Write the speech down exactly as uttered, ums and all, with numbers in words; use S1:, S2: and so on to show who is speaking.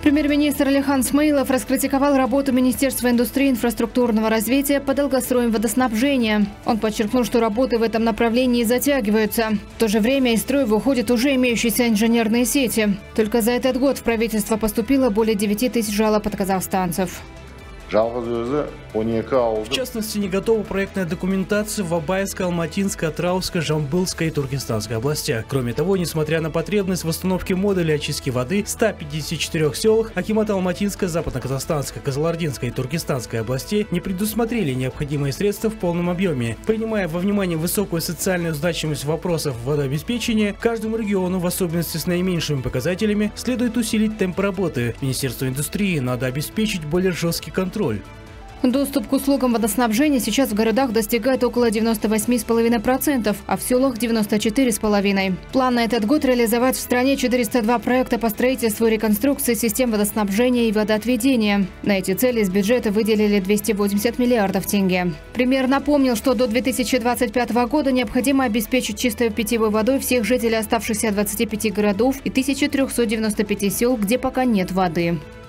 S1: Премьер-министр Алихан Смаилов раскритиковал работу Министерства индустрии и инфраструктурного развития по долгостроям водоснабжения. Он подчеркнул, что работы в этом направлении затягиваются. В то же время из строя выходят уже имеющиеся инженерные сети. Только за этот год в правительство поступило более девяти тысяч жалоб от казахстанцев.
S2: В частности, не готова проектная документация в Абайской, Алматинской, Атырауской, Жамбылской и Туркестанской областях. Кроме того, несмотря на потребность в установке модулей очистки воды в ста пятидесяти четырёх селах, акиматы Алматинской, Западно-Казахстанской, Кызылординской и Туркестанской областей не предусмотрели необходимые средства в полном объеме. Принимая во внимание высокую социальную значимость вопросов водообеспечения, каждому региону, в особенности с наименьшими показателями, следует усилить темп работы. Министерству индустрии надо обеспечить более жесткий контроль.
S1: Доступ к услугам водоснабжения сейчас в городах достигает около девяноста восьми и пяти десятых процента, а в селах девяноста четыре и пять десятых. План на этот год реализовать в стране четыреста два проекта по строительству и реконструкции систем водоснабжения и водоотведения. На эти цели из бюджета выделили двести восемьдесят миллиардов тенге. Премьер напомнил, что до две тысячи двадцать пятого года необходимо обеспечить чистой питьевой водой всех жителей оставшихся двадцати пяти городов и тысячи трёхсот девяноста пяти сел, где пока нет воды.